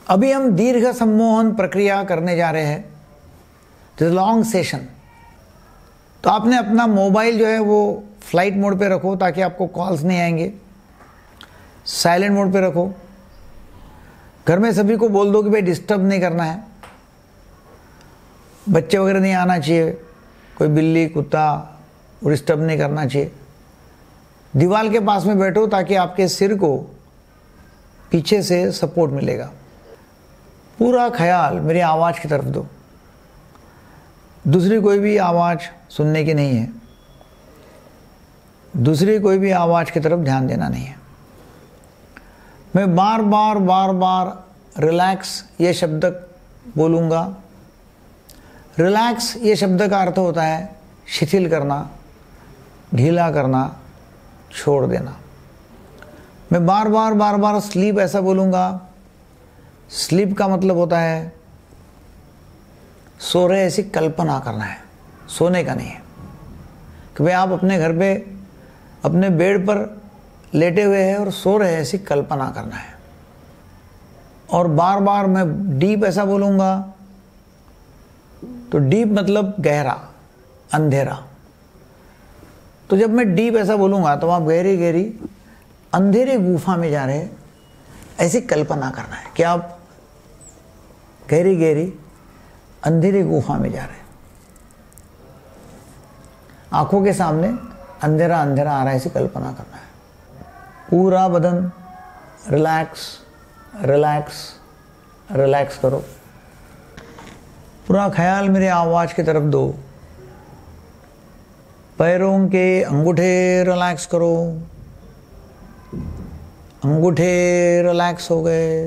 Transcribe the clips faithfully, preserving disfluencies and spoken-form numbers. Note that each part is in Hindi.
अभी हम दीर्घ सम्मोहन प्रक्रिया करने जा रहे हैं, लॉन्ग सेशन। तो आपने अपना मोबाइल जो है वो फ्लाइट मोड पे रखो ताकि आपको कॉल्स नहीं आएंगे। साइलेंट मोड पे रखो। घर में सभी को बोल दो कि भाई डिस्टर्ब नहीं करना है, बच्चे वगैरह नहीं आना चाहिए, कोई बिल्ली कुत्ता डिस्टर्ब नहीं करना चाहिए। दीवार के पास में बैठो ताकि आपके सिर को पीछे से सपोर्ट मिलेगा। पूरा ख्याल मेरी आवाज़ की तरफ दो, दूसरी कोई भी आवाज़ सुनने की नहीं है, दूसरी कोई भी आवाज़ की तरफ ध्यान देना नहीं है। मैं बार बार बार बार रिलैक्स ये शब्द बोलूँगा। रिलैक्स ये शब्द का अर्थ होता है शिथिल करना, ढीला करना, छोड़ देना। मैं बार बार बार बार स्लीप ऐसा बोलूँगा। स्लीप का मतलब होता है सो रहे ऐसी कल्पना करना है, सोने का नहीं है कि भाई आप अपने घर पे अपने बेड पर लेटे हुए हैं और सो रहे ऐसी कल्पना करना है। और बार बार मैं डीप ऐसा बोलूँगा, तो डीप मतलब गहरा, अंधेरा। तो जब मैं डीप ऐसा बोलूँगा तो आप गहरी गहरी अंधेरे गुफा में जा रहे हैं ऐसी कल्पना करना है कि आप गहरी गहरी अंधेरी गुफा में जा रहे हैं। आंखों के सामने अंधेरा अंधेरा आ रहा है ऐसी कल्पना करना है। पूरा बदन रिलैक्स रिलैक्स रिलैक्स करो। पूरा ख्याल मेरे आवाज़ की तरफ दो। पैरों के अंगूठे रिलैक्स करो। अंगूठे रिलैक्स हो गए।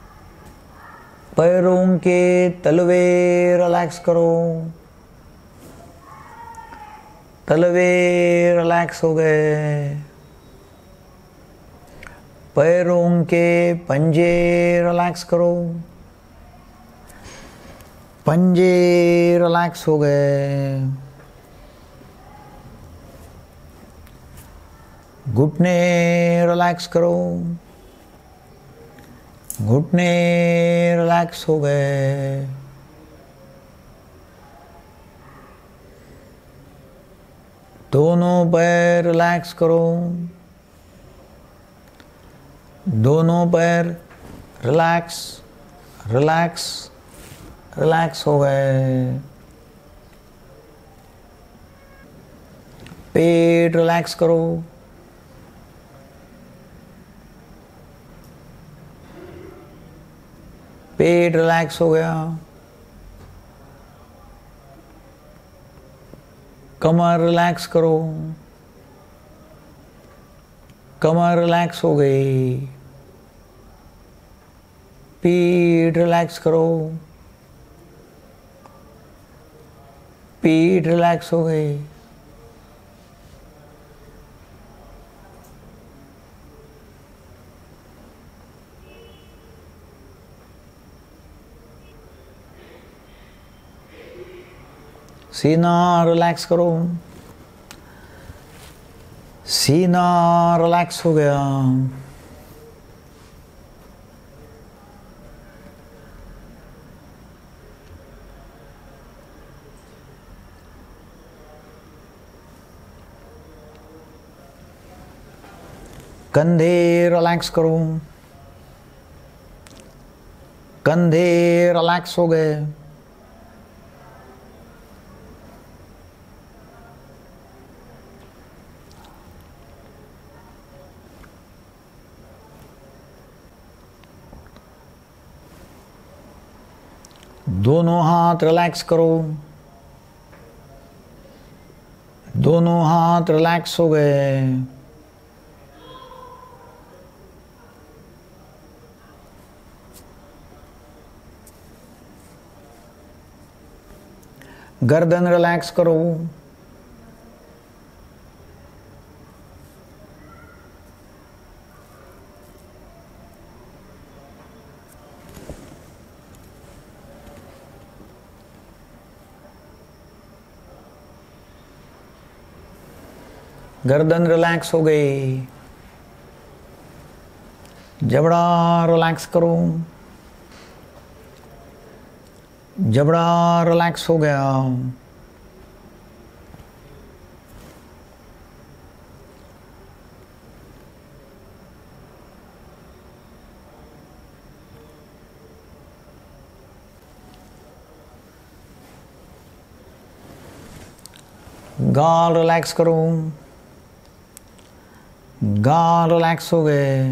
पैरों के तलवे रिलैक्स करो। तलवे रिलैक्स हो गए। पैरों के पंजे रिलैक्स करो। पंजे रिलैक्स हो गए। घुटने रिलैक्स करो। घुटने रिलैक्स हो गए। दोनों पैर रिलैक्स करो। दोनों पैर रिलैक्स रिलैक्स रिलैक्स हो गए। पेट रिलैक्स करो। पेट रिलैक्स हो गया। कमर रिलैक्स करो। कमर रिलैक्स हो गई। पीठ रिलैक्स करो। पीठ रिलैक्स हो गई। सीना रिलैक्स करो। सीना रिलैक्स हो गया। कंधे रिलैक्स करो। कंधे रिलैक्स हो गए। दोनों हाथ रिलैक्स करो। दोनों हाथ रिलैक्स हो गए। गर्दन रिलैक्स करो। गर्दन रिलैक्स हो गई। जबड़ा रिलैक्स करो। जबड़ा रिलैक्स हो गया। गाल रिलैक्स करो, गाल रिलैक्स हो गए।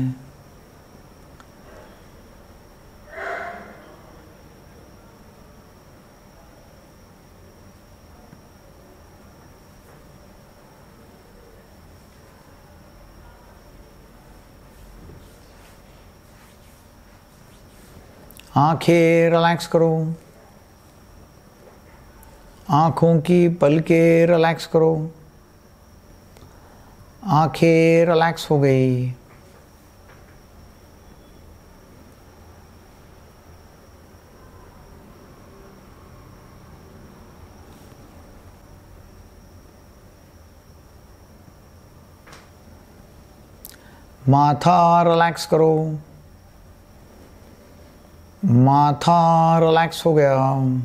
आंखें रिलैक्स करो, आंखों की पलकें रिलैक्स करो, आंखें रिलैक्स हो गई। माथा रिलैक्स करो, माथा रिलैक्स हो गया।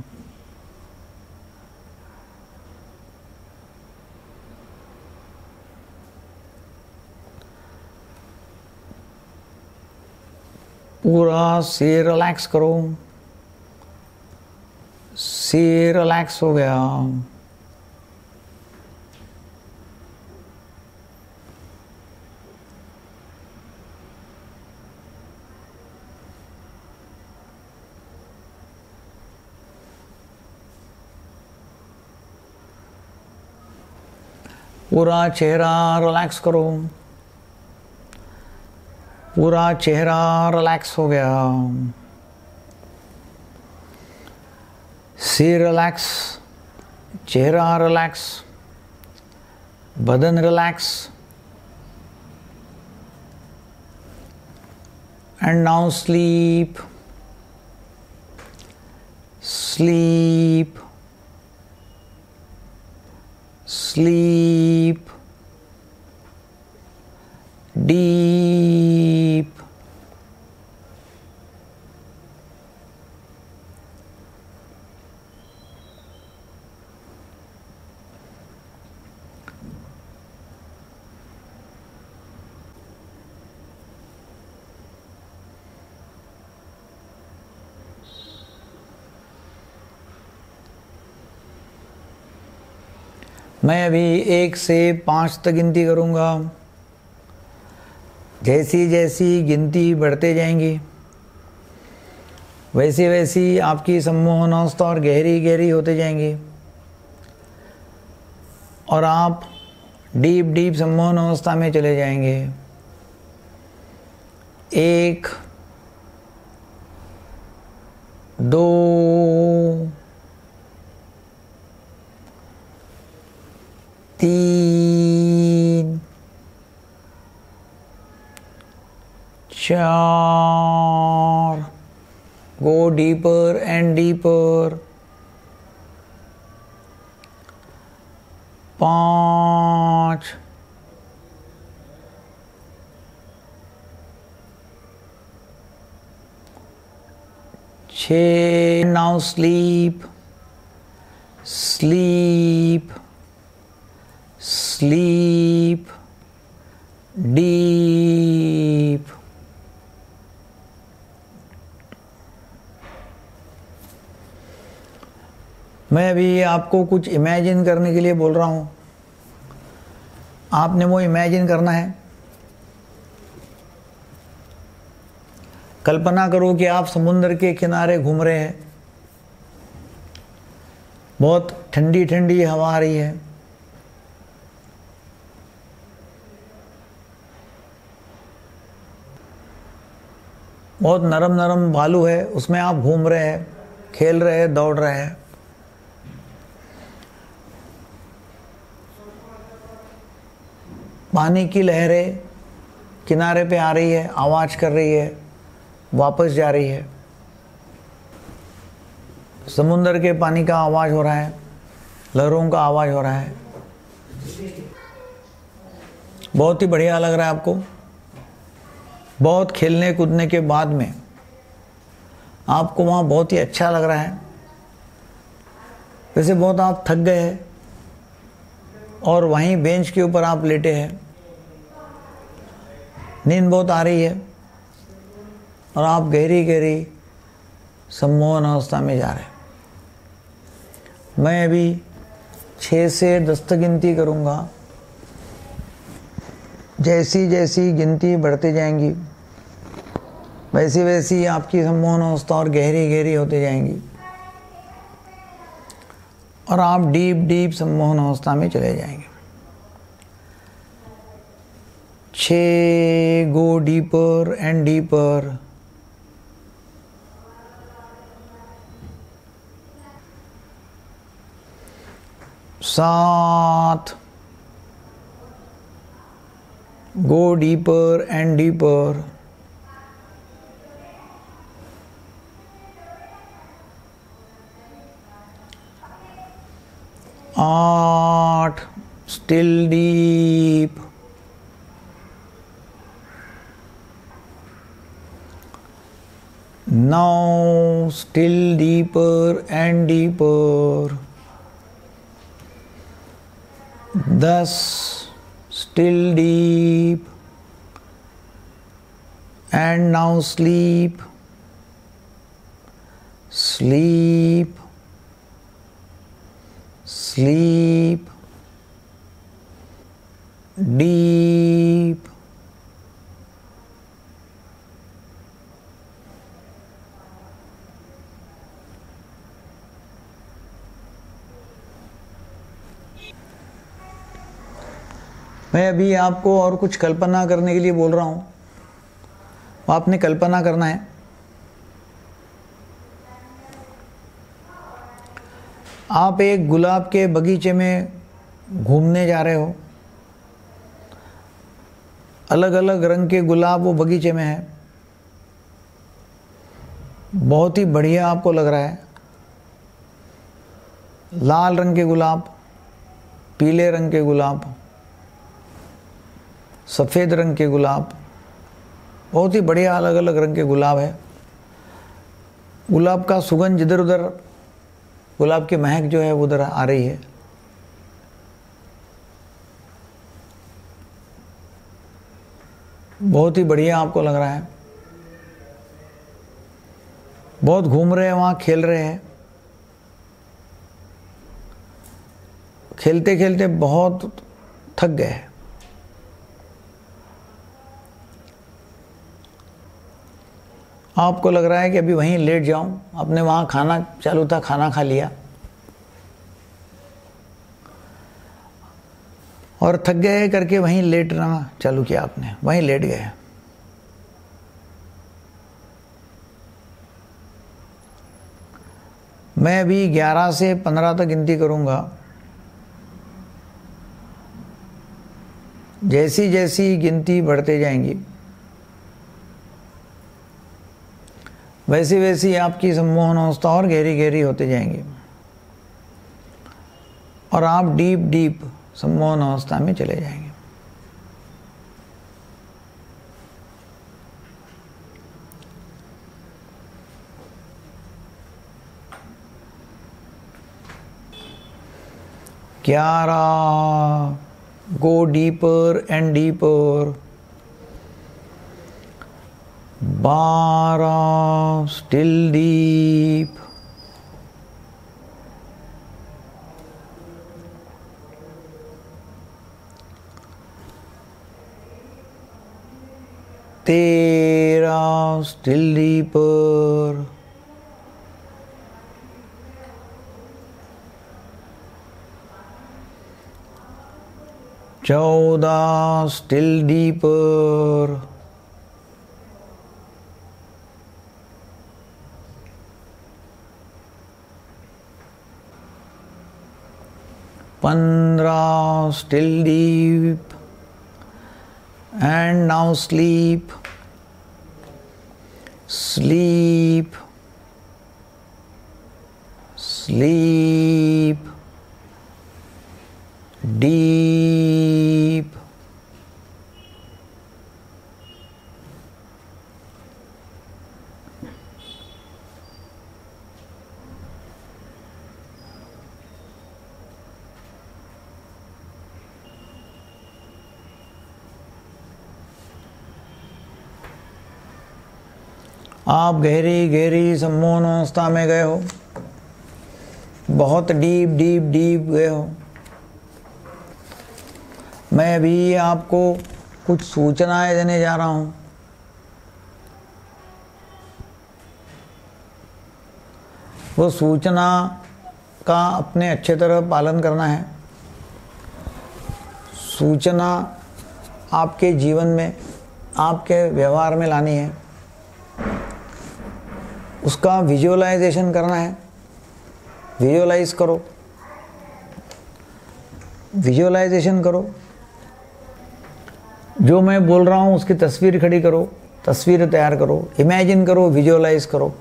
पूरा सिर रिलैक्स करो, सिर रिलैक्स हो गया। पूरा चेहरा रिलैक्स करो, पूरा चेहरा रिलैक्स हो गया। सिर रिलैक्स, चेहरा रिलैक्स, बदन relax. And now sleep, sleep, sleep deep। मैं अभी एक से पाँच तक गिनती करूँगा। जैसी जैसी गिनती बढ़ते जाएंगी वैसी वैसी आपकी सम्मोहन अवस्था और गहरी गहरी होते जाएंगी और आप डीप डीप सम्मोहन अवस्था में चले जाएंगे। एक, दो, तीन, चार, go deeper and deeper, पाँच, छः। now sleep, sleep, sleep deep। मैं अभी आपको कुछ इमेजिन करने के लिए बोल रहा हूँ, आपने वो इमेजिन करना है। कल्पना करो कि आप समुद्र के किनारे घूम रहे हैं, बहुत ठंडी ठंडी हवा आ रही है, बहुत नरम नरम बालू है, उसमें आप घूम रहे हैं, खेल रहे हैं, दौड़ रहे हैं। पानी की लहरें किनारे पे आ रही है, आवाज कर रही है, वापस जा रही है। समुद्र के पानी का आवाज हो रहा है, लहरों का आवाज हो रहा है। बहुत ही बढ़िया लग रहा है आपको। बहुत खेलने कूदने के बाद में आपको वहाँ बहुत ही अच्छा लग रहा है। वैसे बहुत आप थक गए हैं और वहीं बेंच के ऊपर आप लेटे हैं, नींद बहुत आ रही है और आप गहरी गहरी सम्मोहन अवस्था में जा रहे हैं। मैं अभी छः से दस तक गिनती करूँगा। जैसी जैसी गिनती बढ़ती जाएंगी वैसी वैसी आपकी सम्मोहन अवस्था और गहरी गहरी होती जाएंगी और आप डीप डीप सम्मोहन अवस्था में चले जाएंगे। छः, गो डीपर एंड डीपर। सात, go deeper and deeper. आठ, still deep. Now still deeper and deeper. Thus still deep, and now sleep, sleep, sleep, deep. मैं अभी आपको और कुछ कल्पना करने के लिए बोल रहा हूँ, आपने कल्पना करना है। आप एक गुलाब के बगीचे में घूमने जा रहे हो, अलग अलग रंग के गुलाब वो बगीचे में है, बहुत ही बढ़िया आपको लग रहा है। लाल रंग के गुलाब, पीले रंग के गुलाब, सफ़ेद रंग के गुलाब, बहुत ही बढ़िया अलग अलग रंग के गुलाब है। गुलाब का सुगंध जिधर उधर, गुलाब की महक जो है उधर आ रही है। बहुत ही बढ़िया आपको लग रहा है। बहुत घूम रहे हैं वहाँ, खेल रहे हैं। खेलते खेलते बहुत थक गए। आपको लग रहा है कि अभी वहीं लेट जाऊं। आपने वहाँ खाना चालू था, खाना खा लिया और थक गए करके वहीं लेटना चालू किया आपने, वहीं लेट गए। मैं अभी ग्यारह से पंद्रह तक गिनती करूँगा। जैसी जैसी गिनती बढ़ते जाएंगी वैसी वैसी आपकी सम्मोहन अवस्था और गहरी गहरी होते जाएंगी और आप डीप डीप सम्मोहन अवस्था में चले जाएंगे। ग्यारह, गो डीपर एंड डीपर। बारह, still deep. तेरह, still deeper. चौदह, still deeper. पंद्रह, still deep, and now sleep, sleep, sleep, deep. आप गहरी गहरी सम्मोहन अवस्था में गए हो, बहुत डीप डीप डीप गए हो। मैं अभी आपको कुछ सूचनाएं देने जा रहा हूं। वो सूचना का अपने अच्छे तरह पालन करना है। सूचना आपके जीवन में, आपके व्यवहार में लानी है। उसका विजुअलाइजेशन करना है। विजुअलाइज करो, विजुअलाइजेशन करो। जो मैं बोल रहा हूँ उसकी तस्वीर खड़ी करो, तस्वीर तैयार करो, इमेजिन करो, विजुअलाइज करो।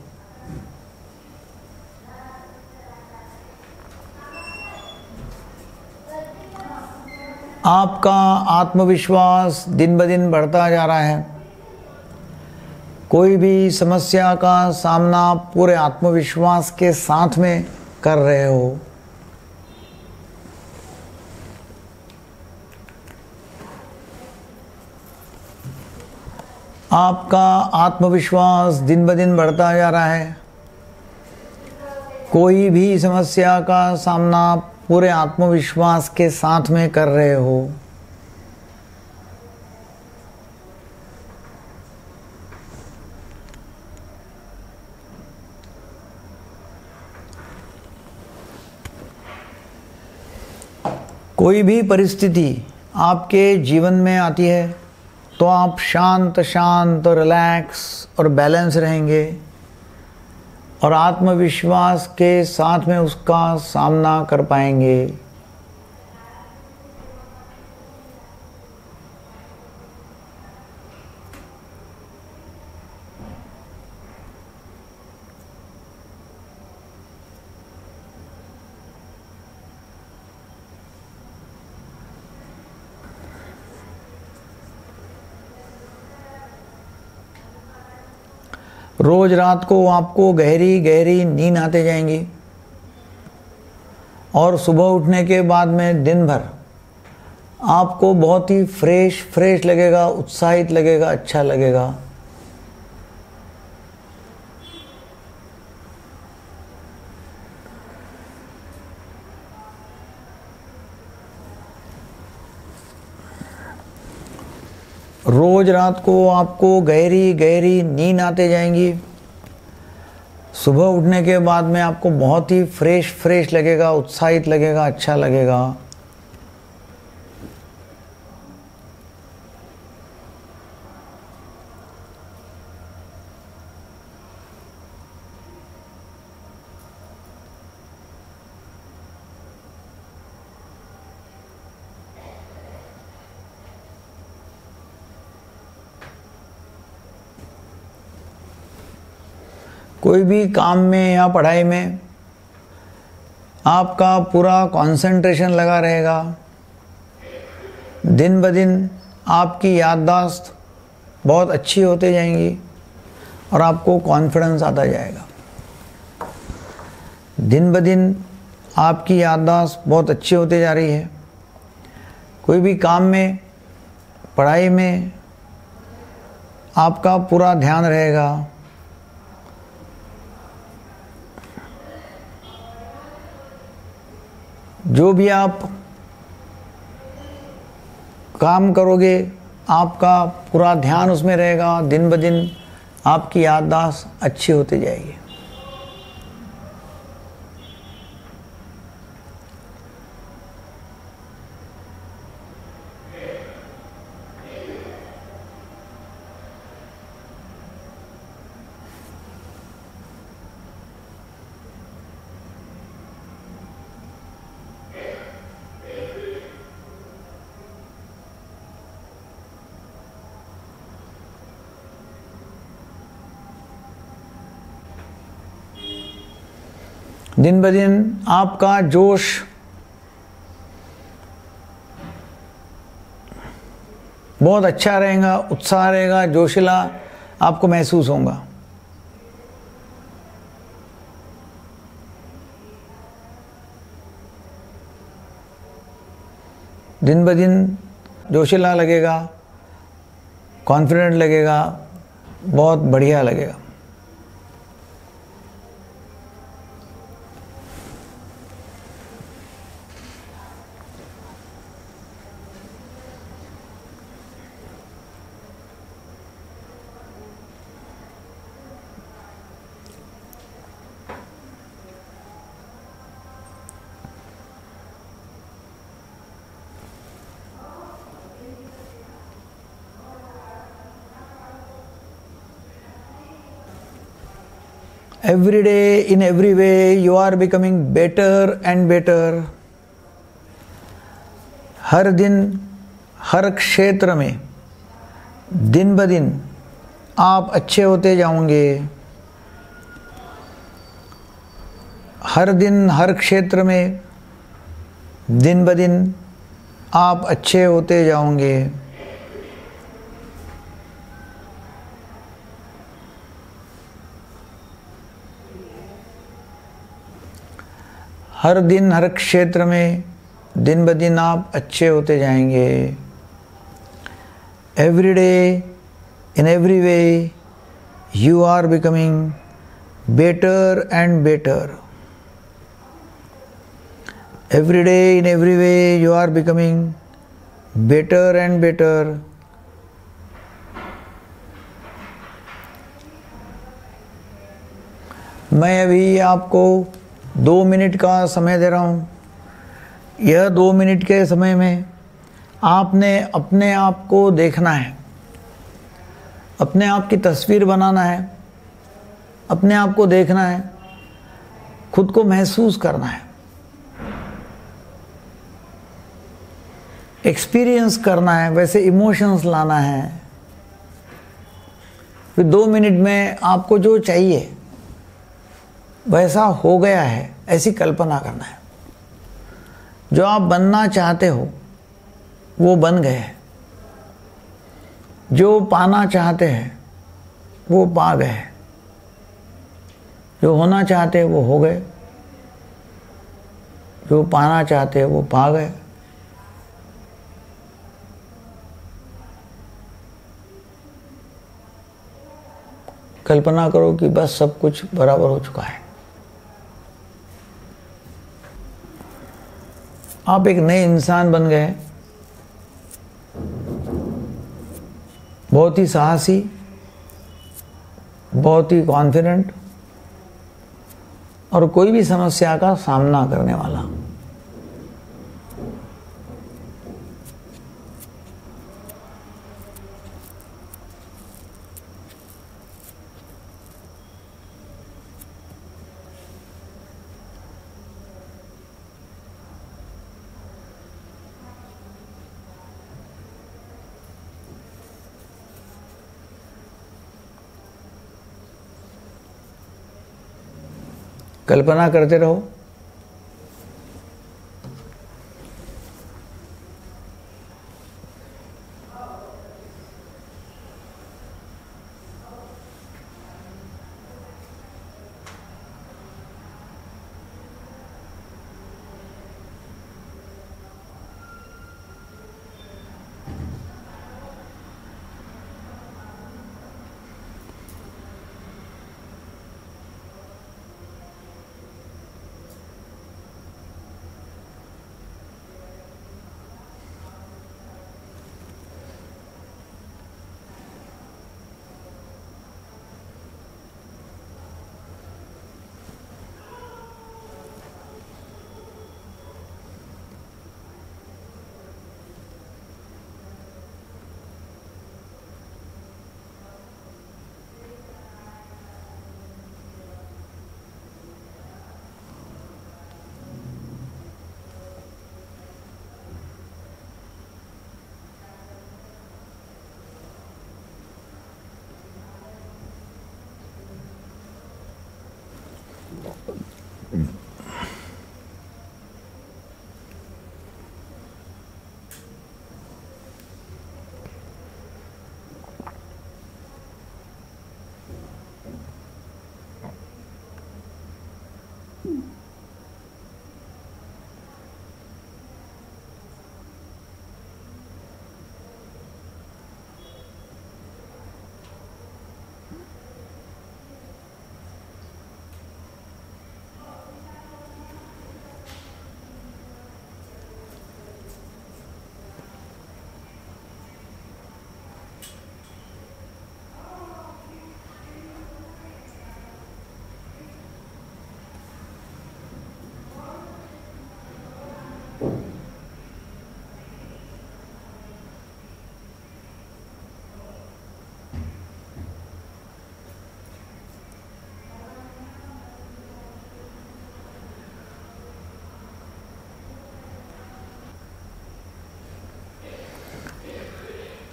आपका आत्मविश्वास दिन ब दिन बढ़ता जा रहा है। कोई भी समस्या का सामना पूरे आत्मविश्वास के साथ में कर रहे हो। आपका आत्मविश्वास दिन ब दिन बढ़ता जा रहा है। कोई भी समस्या का सामना पूरे आत्मविश्वास के साथ में कर रहे हो। कोई भी परिस्थिति आपके जीवन में आती है तो आप शांत शांत रिलैक्स और बैलेंस रहेंगे और आत्मविश्वास के साथ में उसका सामना कर पाएंगे। रोज रात को आपको गहरी गहरी नींद आते जाएंगी और सुबह उठने के बाद में दिन भर आपको बहुत ही फ्रेश फ्रेश लगेगा, उत्साहित लगेगा, अच्छा लगेगा। रोज रात को आपको गहरी गहरी नींद आते जाएंगी। सुबह उठने के बाद में आपको बहुत ही फ्रेश फ्रेश लगेगा, उत्साहित लगेगा, अच्छा लगेगा। कोई भी काम में या पढ़ाई में आपका पूरा कंसंट्रेशन लगा रहेगा। दिन ब दिन आपकी याददाश्त बहुत अच्छी होते जाएंगी और आपको कॉन्फिडेंस आता जाएगा। दिन ब दिन आपकी याददाश्त बहुत अच्छी होते जा रही है। कोई भी काम में, पढ़ाई में आपका पूरा ध्यान रहेगा। जो भी आप काम करोगे आपका पूरा ध्यान उसमें रहेगा। दिन ब दिन आपकी याददाश्त अच्छी होती जाएगी। दिन ब दिन आपका जोश बहुत अच्छा रहेगा, उत्साह रहेगा, जोशीला आपको महसूस होगा। दिन ब दिन जोशीला लगेगा, कॉन्फिडेंट लगेगा, बहुत बढ़िया लगेगा। Every day, in every way, you are becoming better and better. हर दिन, हर क्षेत्र में, दिन ब दिन आप अच्छे होते जाओगे। हर दिन, हर क्षेत्र में, दिन ब दिन आप अच्छे होते जाओगे। हर दिन, हर क्षेत्र में, दिन ब दिन आप अच्छे होते जाएंगे। Every day, in every way, you are becoming better and better. Every day, in every way, you are becoming better and better. मैं अभी आपको दो मिनट का समय दे रहा हूँ। यह दो मिनट के समय में आपने अपने आप को देखना है, अपने आप की तस्वीर बनाना है, अपने आप को देखना है, खुद को महसूस करना है, एक्सपीरियंस करना है, वैसे इमोशंस लाना है। फिर दो मिनट में आपको जो चाहिए वैसा हो गया है, ऐसी कल्पना करना है। जो आप बनना चाहते हो वो बन गए। जो पाना चाहते हैं वो पा गए। जो होना चाहते हैं वो हो गए। जो पाना चाहते हैं वो पा गए। कल्पना करो कि बस सब कुछ बराबर हो चुका है। आप एक नए इंसान बन गए, बहुत ही साहसी, बहुत ही कॉन्फिडेंट और कोई भी समस्या का सामना करने वाला। कल्पना करते रहो।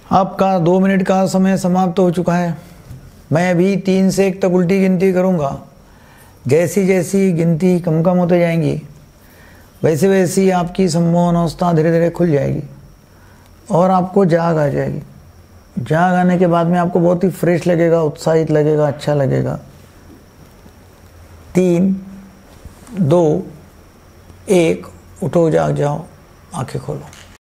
आपका दो मिनट का समय समाप्त हो चुका है। मैं अभी तीन से एक तक उल्टी गिनती करूँगा। जैसी जैसी गिनती कम कम होते जाएंगी वैसे वैसी आपकी सम्मोहन अवस्था धीरे धीरे खुल जाएगी और आपको जाग आ जाएगी। जाग आने के बाद में आपको बहुत ही फ्रेश लगेगा, उत्साहित लगेगा, अच्छा लगेगा। तीन, दो, एक, उठो, जाग जाओ, आंखें खोलो।